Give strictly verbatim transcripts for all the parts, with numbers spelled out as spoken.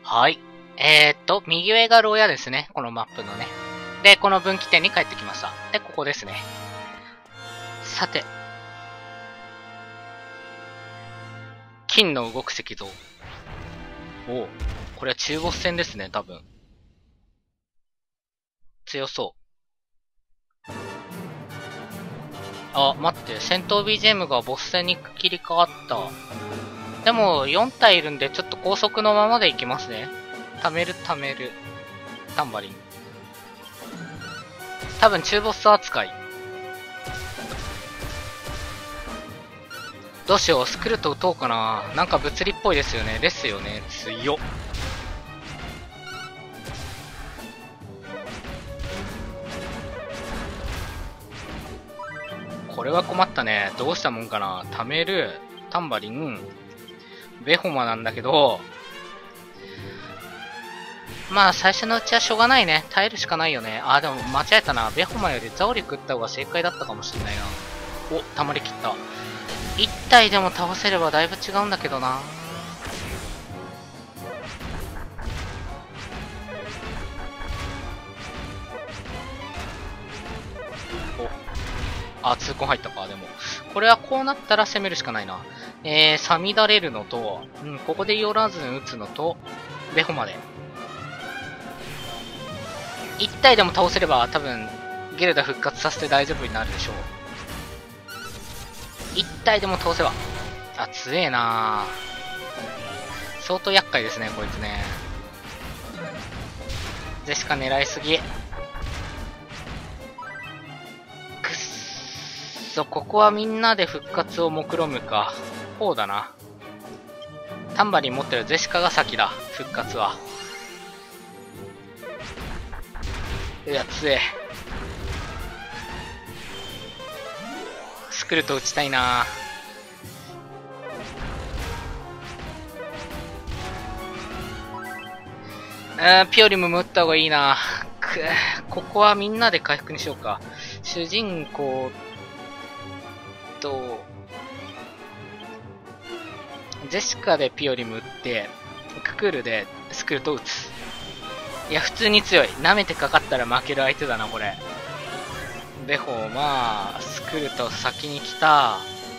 はい。えーっと、右上が牢屋ですね。このマップのね。で、この分岐点に帰ってきました。で、ここですね。さて。金の動く石像。おお。これは中ボス戦ですね、多分。強そう。あ、待って。戦闘 ビージーエム がボス戦に切り替わった。でも、よん体いるんで、ちょっと高速のままでいきますね。貯める貯める。タンバリン。多分中ボス扱い。どうしよう、スクルト打とうかな。なんか物理っぽいですよね。ですよね。強っ。これは困ったね。どうしたもんかな。貯める、タンバリン、ベホマなんだけど、まあ最初のうちはしょうがないね。耐えるしかないよね。あ、でも間違えたな。ベホマよりザオリ食った方が正解だったかもしんないな。お、溜まりきった。一体でも倒せればだいぶ違うんだけどな。お。あ、痛恨入ったか、でも。これはこうなったら攻めるしかないな。えー、さみだれるのと、うん、ここでヨラズン打つのと、ベホマで。一体でも倒せれば多分、ゲルダ復活させて大丈夫になるでしょう。一体でも倒せば。あ、強えなぁ。相当厄介ですね、こいつね。ジェシカ狙いすぎ。くっそ、ここはみんなで復活を目論むか。こうだな。タンバリン持ってるジェシカが先だ、復活は。いや、強え。スクルト打ちたいなぁ。うん、ピオリムも打った方がいいな。くここはみんなで回復にしようか。主人公と、ジェシカでピオリム打って、ククールでスクルト打つ。いや、普通に強い。舐めてかかったら負ける相手だな、これ。ベホー、まあ、スクルト先に来た。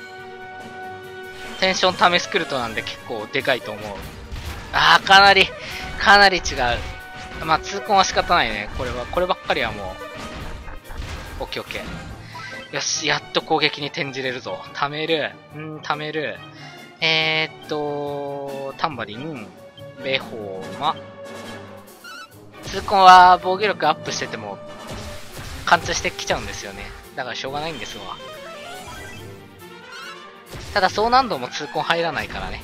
テンションためスクルトなんで結構でかいと思う。あー、かなり、かなり違う。まあ、痛恨は仕方ないね。これは、こればっかりはもう。オッケーオッケー。よし、やっと攻撃に転じれるぞ。貯める。んー、貯める。えーっと、タンバリン、ベホーマ。痛恨は防御力アップしてても、貫通してきちゃうんですよね。だからしょうがないんですわ。ただ、そう何度も痛恨入らないからね。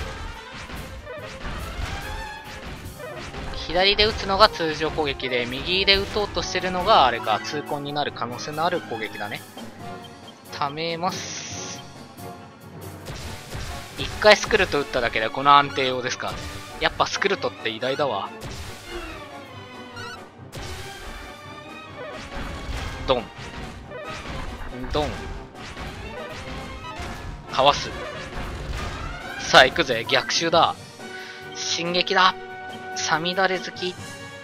左で打つのが通常攻撃で、右で打とうとしてるのが、あれか、痛恨になる可能性のある攻撃だね。溜めます。一回スクルト打っただけでこの安定用ですか。やっぱスクルトって偉大だわ。ドン。ドン。かわす。さあ行くぜ。逆襲だ。進撃だ。さみだれ好き。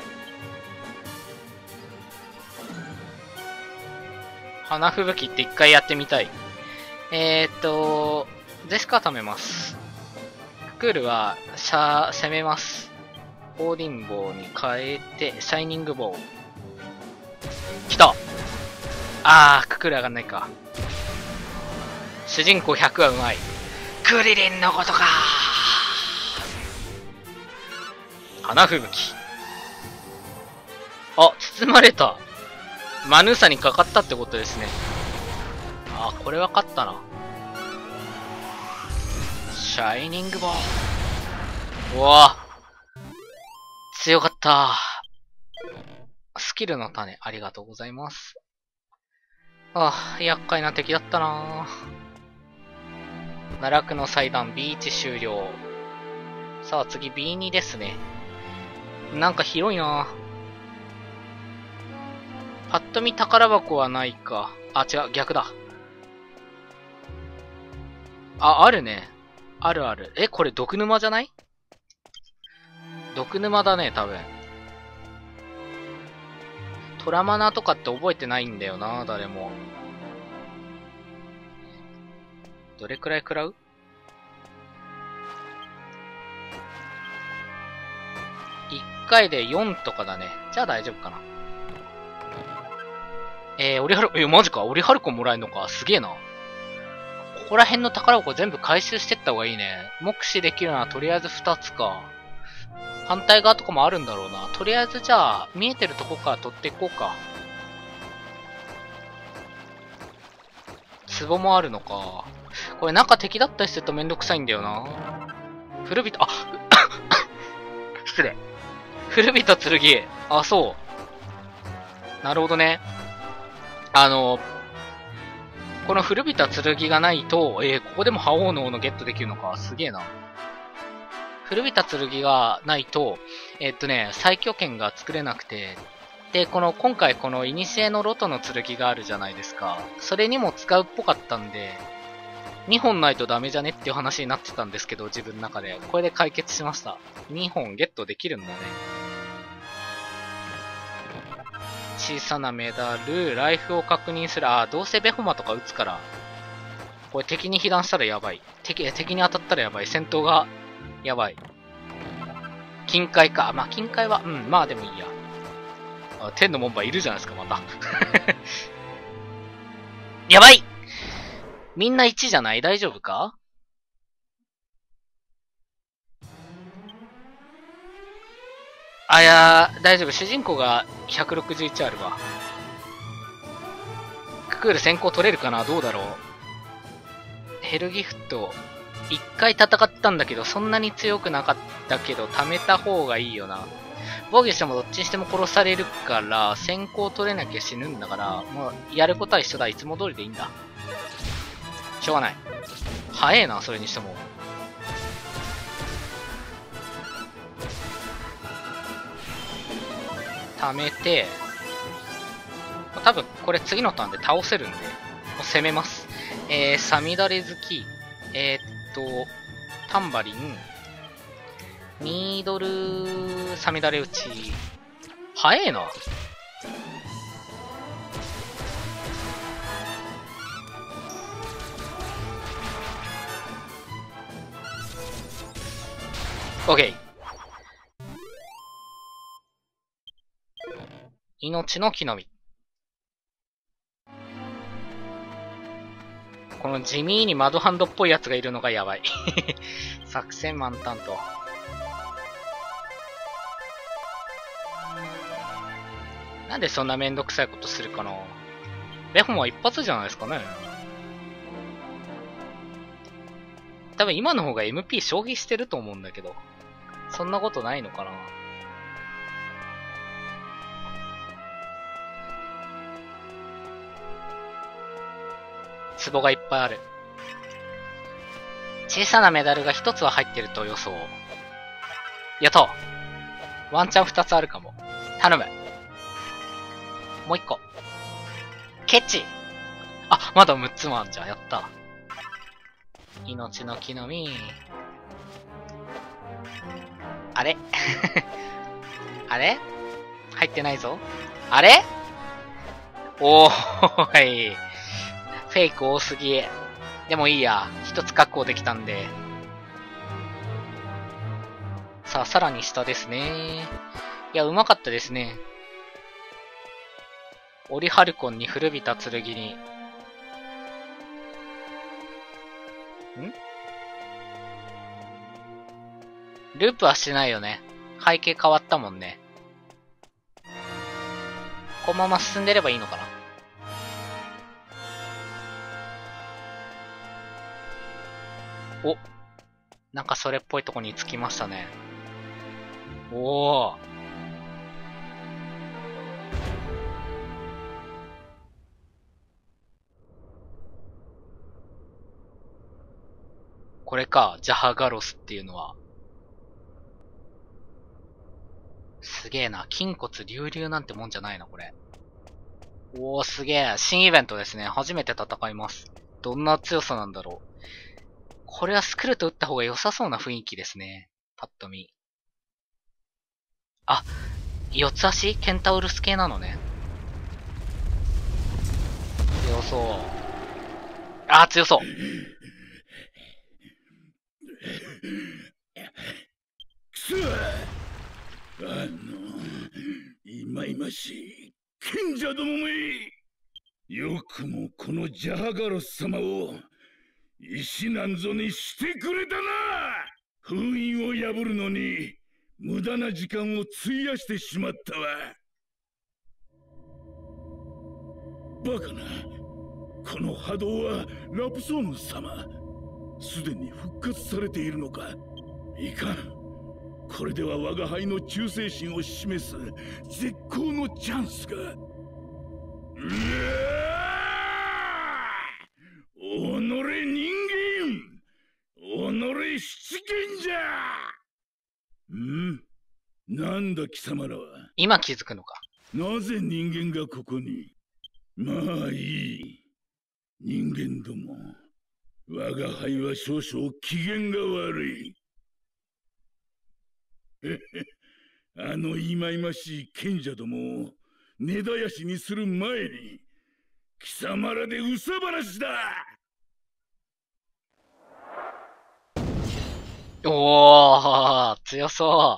花吹雪って一回やってみたい。えーっと、ジェシカ貯めます。ククールは、シャー、攻めます。オーディンボーに変えて、シャイニングボー。来た。あー、ククール上がんないか。主人公ひゃくはうまい。クリリンのことか。花吹雪。あ、包まれた。マヌーサにかかったってことですね。あ、これ分かったな。シャイニングボー。うわ強かった。スキルの種、ありがとうございます。ああ、厄介な敵だったな。奈落の祭壇、ビーチ終了。さあ次 ビーツー ですね。なんか広いな。パッと見宝箱はないか。あ、違う、逆だ。あ、あるね。あるある。え、これ毒沼じゃない？ 毒沼だね、多分。トラマナとかって覚えてないんだよな、誰も。どれくらい食らう？いっかいでよんとかだね。じゃあ大丈夫かな。えー、オリハル、え、マジか。オリハルコンもらえるのか。すげえな。ここら辺の宝箱全部回収してった方がいいね。目視できるのはとりあえずふたつか。反対側とかもあるんだろうな。とりあえずじゃあ、見えてるとこから取っていこうか。壺もあるのか。これ中敵だったりするとめんどくさいんだよな。古びた、あ失礼。古びた剣。あ、そう。なるほどね。あの、この古びた剣がないと、えー、ここでも覇王の斧ゲットできるのか。すげえな。古びた剣がないと、えー、っとね、最強剣が作れなくて、で、この、今回この古のロトの剣があるじゃないですか。それにも使うっぽかったんで、にほんないとダメじゃねっていう話になってたんですけど、自分の中で。これで解決しました。にほんゲットできるんだね。小さなメダル、ライフを確認する。あ、どうせベホマとか撃つから。これ敵に被弾したらやばい。敵、敵に当たったらやばい。戦闘が、やばい。金塊か。まあ、金塊は、うん、まあでもいいや。あ、天の門番いるじゃないですか、また。やばい！みんないちじゃない？大丈夫か？あ、いやー、大丈夫。主人公がひゃくろくじゅういちあるわ。ククール先行取れるかな？どうだろう。ヘルギフト。一回戦ったんだけど、そんなに強くなかったけど、貯めた方がいいよな。防御してもどっちにしても殺されるから、先行取れなきゃ死ぬんだから、もう、やることは一緒だ。いつも通りでいいんだ。しょうがない。早えな、それにしても。貯めて、多分これ次のターンで倒せるんで、もう攻めます。えー、サミダレ好き、えー、っと、タンバリン、ニードル、サミダレ打ち。早えな。オッケー。命の木の実。この地味にマドハンドっぽいやつがいるのがやばい。作戦満タンと。なんでそんなめんどくさいことするかな。ベホンは一発じゃないですかね。多分今の方が エムピー 消費してると思うんだけど。そんなことないのかな。壺がいっぱいある。小さなメダルが一つは入ってると予想。やったワンチャン二つあるかも。頼む。もう一個。ケチあ、まだむっつもあんじゃん。やった。命の木の実。あれあれ入ってないぞ。あれおーい。フェイク多すぎ。でもいいや。一つ確保できたんで。さあ、さらに下ですね。いや、うまかったですね。オリハルコンに古びた剣に。んループはしてないよね。背景変わったもんね。このまま進んでればいいのかな。お、なんかそれっぽいとこに着きましたね。おー。これか、ジャハガロスっていうのは。すげえな。筋骨隆々なんてもんじゃないな、これ。おー、すげえ。新イベントですね。初めて戦います。どんな強さなんだろう。これはスクルと打った方が良さそうな雰囲気ですね。パッと見。 あ、四つ足ケンタウルス系なのね。強そう。あー、強そう。 くそあの、いまいましい賢者どもめ。よくもこのジャハガロス様を石なんぞにしてくれたな。封印を破るのに無駄な時間を費やしてしまったわ。バカな。この波動はラプソーム様。すでに復活されているのか。いかん。これでは我が輩の忠誠心を示す絶好のチャンスが。うわおのれ人間、おのれ七賢者。んなんだ貴様らは。 今気づくのか。 なぜ人間がここに。まあいい。人間ども、我が輩は少々機嫌が悪い。あのいまいましい賢者どもを根絶やしにする前に貴様らで憂さ晴らしだ。 おー、強そう。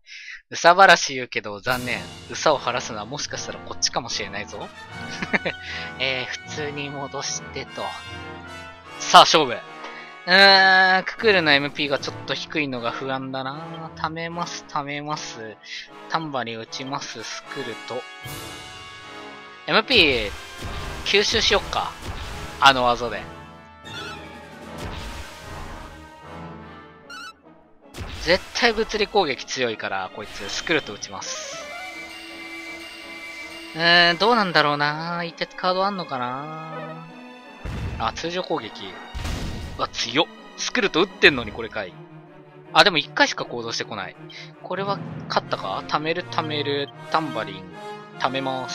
うさばらし言うけど残念。うさを晴らすのはもしかしたらこっちかもしれないぞ。えー、普通に戻してと。さあ、勝負。うーん、ククールの エムピー がちょっと低いのが不安だな。貯めます、貯めます。タンバリン打ちます、スクルト。エムピー、吸収しよっか。あの技で。絶対物理攻撃強いから、こいつ、スクルト打ちます。うーん、どうなんだろうな。一徹カードあんのかな。あ、通常攻撃。うわ、強っ。スクルト打ってんのにこれかい。あ、でも一回しか行動してこない。これは勝ったか。貯める貯める、タンバリン。貯めます。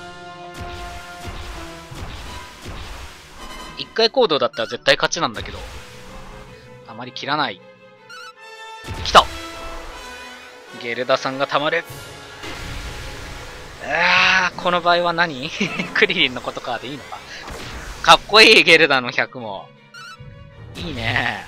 一回行動だったら絶対勝ちなんだけど。あまり切らない。来たゲルダさんが溜まる。あー、この場合は何クリリンのことかでいいのか。かっこいいゲルダのひゃくも。いいね。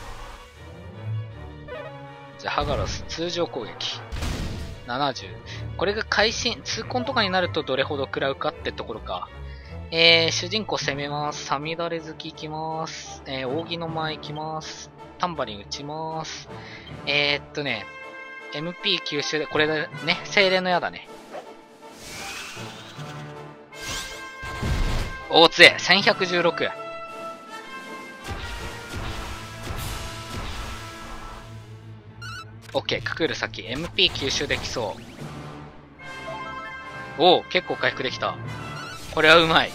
じゃあ、ハガロス、通常攻撃。ななじゅう。これが会心、痛恨とかになるとどれほど食らうかってところか。えー、主人公攻めます。サミダレ好き行きます。えー、扇の前行きます。タンバリン打ちます。えー、っとね、エムピー 吸収で、これでね、精霊の矢だね。おー、強え !せんひゃくじゅうろく。オッケー、ククール先。エムピー 吸収できそう。おー、結構回復できた。これはうまい。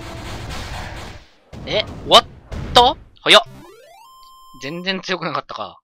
え、終わった早っ。全然強くなかったか。